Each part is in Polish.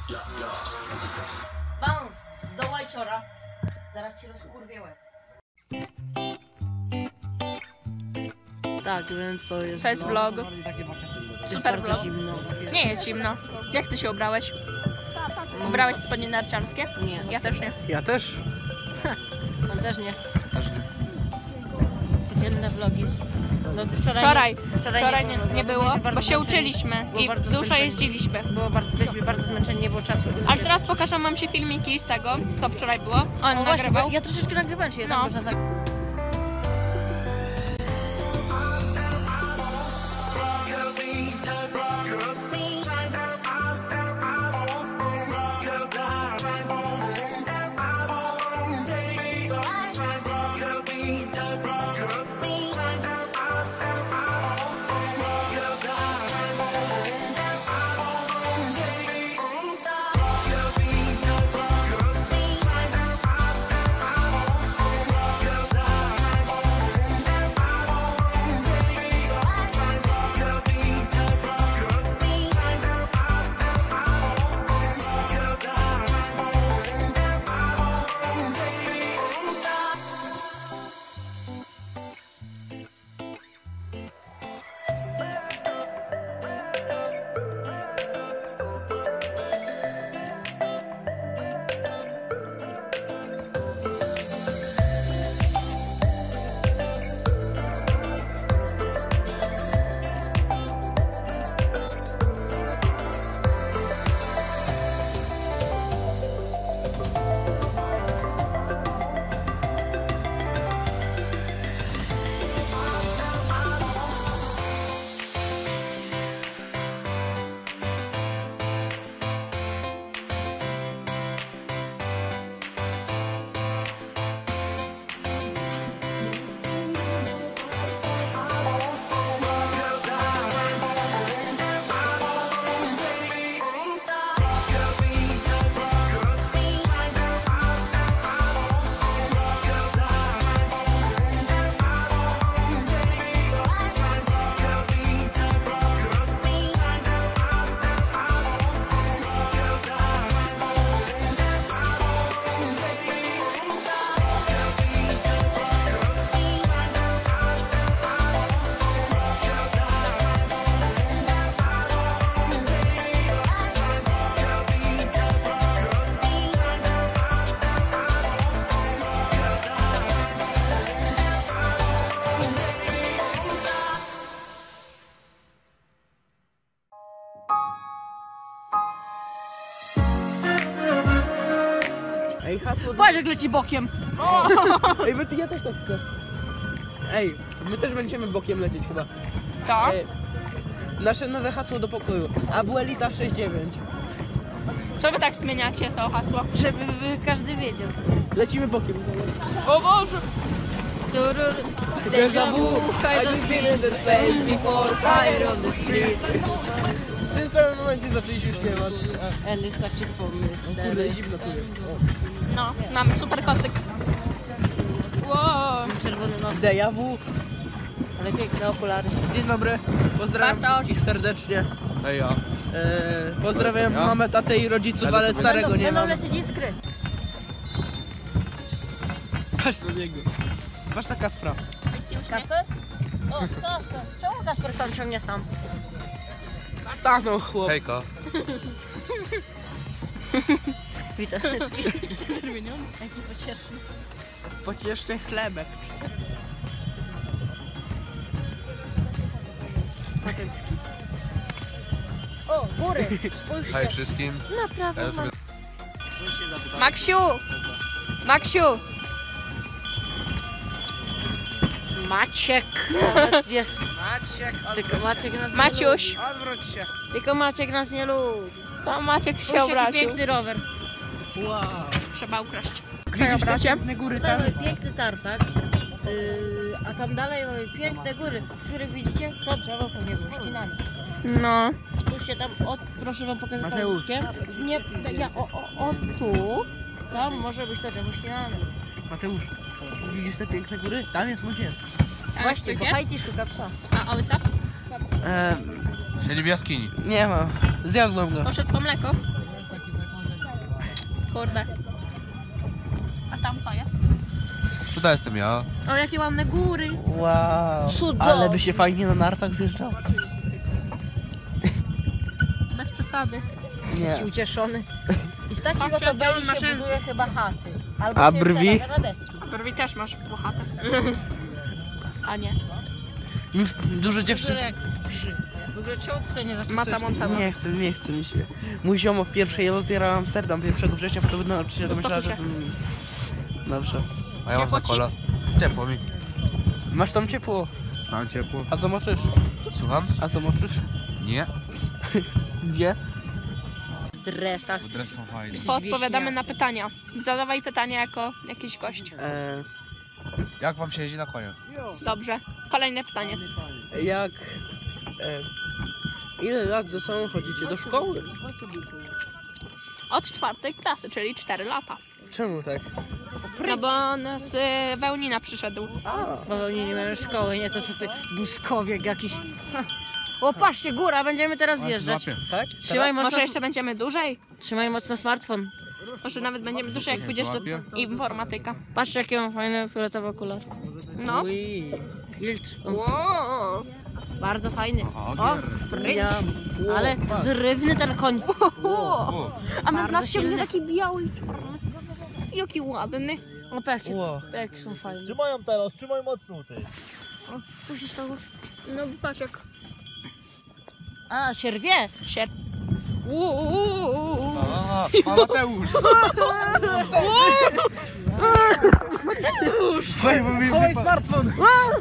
Bounce do łajciora. Zaraz cię rozkurwię łeb. Tak, więc to jest. To jest vlog. Super vlog. Zimno. Nie jest zimno. Jak ty się ubrałeś? Ubrałeś spodnie narciarskie? Nie. Ja też nie. Ja też. On też nie. Codzienne vlogi. No, Wczoraj nie było, bo się uczyliśmy i dużo jeździliśmy. Byliśmy bardzo zmęczeni, nie było czasu. Ale teraz pokażę wam się filmiki z tego, co wczoraj było. On O, nagrywał. właśnie, ja troszeczkę nagrywałem się, No. można Ej, hasło. Patrz jak leci bokiem. Ej, ja też tak chcę. Ej, my też będziemy bokiem lecieć chyba. To? Ej, nasze nowe hasło do pokoju. Abuelita 69. Co wy tak zmieniacie to hasło? Żeby każdy wiedział. Lecimy bokiem. O Boże! Déjà vu, I just been in the space before, higher on the street. W tym samym momencie zaczęliśmy śpiewać. And it's such a fun Kurde, zimno tu jest. No, mamy super kocyk. Wow. Czerwony nos, Déjà vu. ale piękne okulary. Dzień dobry, pozdrawiam Bartosz. wszystkich serdecznie. Ej, ja. Pozdrawiam Ja? mamę, tatę i rodziców, ale sobie- starego nie Będą mam. lecieć iskry. Patrz na niego. Patrz na Kaspra. Kasper? O, Kasper. Czemu Kasper sam ciągnie sam? Stanął chłop. Hejka. Witam wszystkich. Jaki pocieszny. Pocieszny chlebek. Patycki. O, góry. Spójrzcie. Hej wszystkim. Naprawdę. Ja sobie... Maksiu! Maksiu! Maciek. Jest. Tylko Maciek nas Maciuś! Odwróć się. Tylko Maciek nas nie lubi. To Maciek się Spójrzcie, jaki obraził. piękny rower. Wow. Trzeba ukraść. Widzisz te piękne góry Tutaj tam? mamy piękny tartak. A tam dalej mamy piękne góry, z których widzicie, to drzewo pewnie było ścinane. No. Spójrzcie tam, proszę wam pokazać Mateusz. paluszkiem. Nie, o tu, tam może być to drzewo ścinane. Mateusz, widzisz te piękne góry? Tam jest mój pies. A Właśnie, tu bo jest? Haiti szuka psa. A ojca? Siedzi w jaskini. Nie ma. Zjadłem go. Poszedł po mleko. Kurde. A tam co jest? Tutaj jestem ja. O, jakie ładne góry. Wow. Cudownie. Ale by się fajnie na nartach zjeżdżał. Bez przesady. Nie. Ucieszony. I z takiego Patrzcie, to jak on beli ma się rzęsy. buduje chyba chaty. Albo A się brwi? przerabia na deski. Brwi też masz włochatę. A nie. Dużo dziewczyn... Jak przy. W ogóle czemu ty sobie nie zaczęłaś? Mata Montana. Nie chce mi się. Mój ziomo w pierwszej rozjechał Amsterdam 1 września, potem nauczyciel myślała, że... Dobrze. A ja mam Ciepło za ci? kola. Ciepło mi. Masz tam ciepło. Mam ciepło. A zobaczysz? Słucham? A zobaczysz? Nie. Nie? W dresach. Bo dres są fajne. Podpowiadamy na pytania. Zadawaj pytania jako jakiś gość. Jak wam się jeździ na koniu? Dobrze. Kolejne pytanie. Jak... ile lat ze sobą chodzicie do szkoły? Od 4 klasy, czyli 4 lata. Czemu tak? No bo on z Wełnina przyszedł. Bo oni nie mają szkoły, nie to co ty, buskowiek jakiś. Ha. O, patrzcie, góra, będziemy teraz zjeżdżać. Tak? Trzymaj mocno, Może jeszcze będziemy dłużej? trzymaj mocno smartfon. Może nawet będziemy dłużej, jak pójdziesz do informatyka. Patrzcie, jakie mam fajne fioletowe okulary. No. Ui. Filtr. O, Wow. bardzo fajny. O, Ja... ale zrywny ten koń. A my Bardzo nas ciągnie silny. taki biały i czarny. Jaki ładny. O, jakie, Ło. jakie są fajne. Trzymają teraz, trzymaj mocno ty. Co się stało? No patrz jak A, się rwie. się... Uuu. A Mateusz! Weź, bo mi Chowaj smartfon!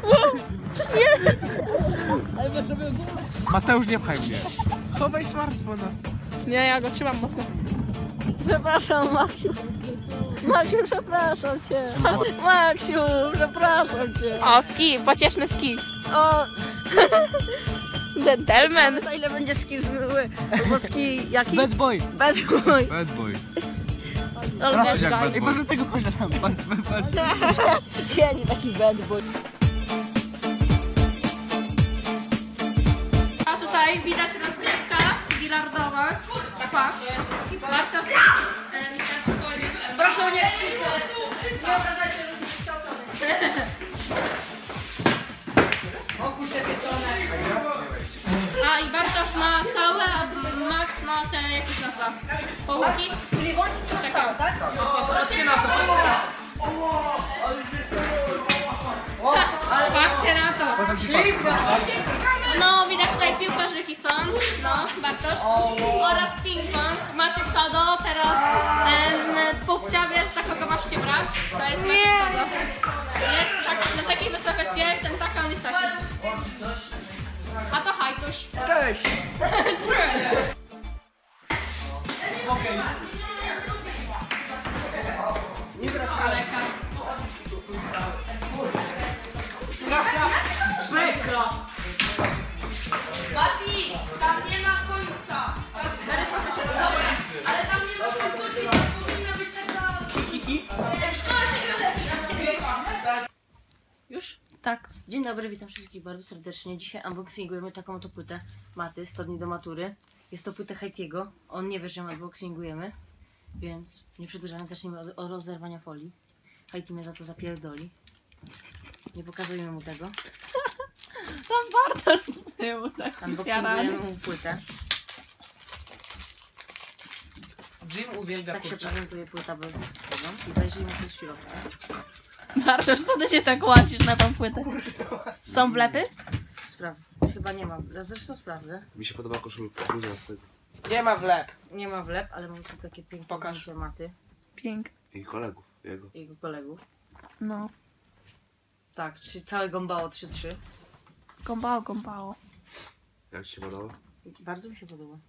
Mateusz, nie pchaj mnie. Chowaj smartfona. Nie, ja go trzymam mocno. Przepraszam, Maksiu. Maksiu, przepraszam cię. Maksiu, przepraszam cię. O, ski, pocieszny ski. O, Gentleman. za ile będzie ski zły? Bo ski jaki? Bad boy. Bad boy. Bad boy. Ale Proszę bad jak guy. bad Ej, boy. patrz tego konia tam. Patrz. siedzi taki bad boy. A tutaj widać rozgrywka bilardowa. Pa. Bartosz. Proszę nie. A i Bartosz ma całe, a Max ma te, jak się nazywa? Połuki? Czyli włączyć Czekaj. tak? Patrzcie na to. Patrzcie na to. No, widać tutaj piłkarzyki są, no, Bartosz. Oraz ping-pong. Maciek Sado, teraz powciawiesz, za kogo masz się brać. To jest Maciek Sado. Jest tak, na takiej wysokości ja jestem taka, on jest taki. A to Hajtuś. Cześć. Kaleka. Papi, tam nie ma końca. Dobra, ale tam nie ma końca, to powinna być taka... W szkole się gra. Już? Tak. Dzień dobry, witam wszystkich bardzo serdecznie. Dzisiaj unboxingujemy taką oto płytę Maty, 100 dni do matury. Jest to płyta Haitiego. On nie wie, że ją unboxingujemy, więc nie przedłużając, zacznijmy od rozerwania folii. Haiti mnie za to zapierdoli. Nie pokazujemy mu tego. Tam Bartosz z tyłu, tak Unboxingujemy mu płytę. Jim uwielbia Tak się kurczak. prezentuje płyta bez tego. I zajrzyjmy co jest w środku. Bartosz, co ty się tak łazisz na tą płytę? Są wlepy? Sprawdzę. Chyba nie ma. Zresztą sprawdzę. Mi się podoba koszulka. Lubię z tego. Nie ma wlep. Nie ma wlep, ale mam tu takie piękne Pokaż. zdjęcie Maty Pięknie. I kolegów jego. i jego kolegów. No. Tak, całe gąbało 3-3. Gąbało, gąbało. Jak ci się podoba? Bardzo mi się podoba.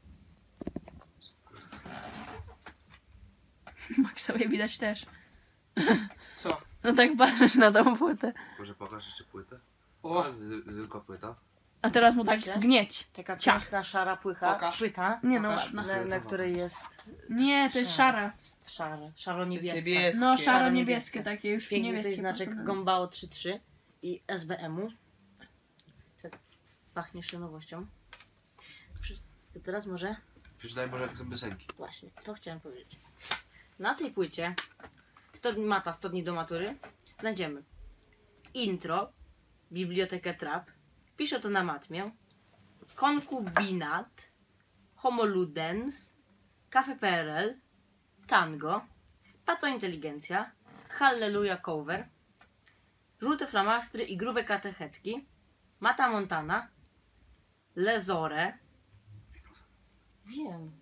Maksowie widać też. Co? No tak patrzysz na tą płytę. Może pokaż jeszcze płytę? O, A, zwykła płyta. A teraz mu tak Myślę. zgnieć. Taka Ciach. piękna, szara płycha, Pokaż. płyta, Nie no, Pokaż. ładna. na której jest Nie, to jest szara. szare, szaro-niebieska. jest niebieskie. No, szaro-niebieskie takie już Piękny niebieskie. to jest znaczek patrząc. Gąbało 3-3 i SBM-u. Tak pachnie nowością. To teraz może... Przeczytaj może jak są piosenki. Właśnie, to chciałem powiedzieć. na tej płycie Mata 100 dni do matury znajdziemy intro, bibliotekę trap, piszę to na matmie, konkubinat, homo ludens, kafe PRL, tango, pato inteligencja, halleluja cover, żółte flamastry i grube katechetki, Mata Montana, Lezore, wiem,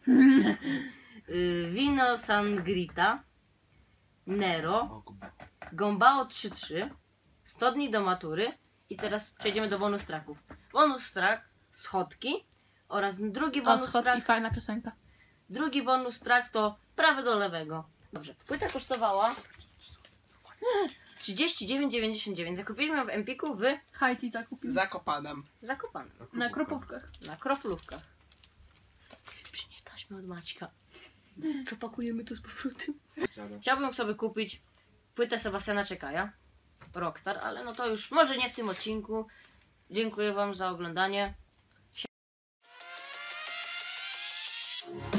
Vino Sangrita, Nero, O, kurwa. Gombao 3-3, 100 dni do matury i teraz przejdziemy do bonus tracków. Bonus track, schodki oraz drugi O, bonus schodki, track. fajna piosenka. Drugi bonus track to prawy do lewego. Dobrze, płyta kosztowała 39,99. Zakupiliśmy ją w Empiku w Hajti zakupił. Zakopanem. Zakopanem. Na kropówkach. Na kroplówkach. Przynieś taśmę od Maćka. Zapakujemy to z powrotem. Chciałbym sobie kupić płytę Sebastiana Czekaja, Rockstar, ale no to już może nie w tym odcinku. Dziękuję wam za oglądanie.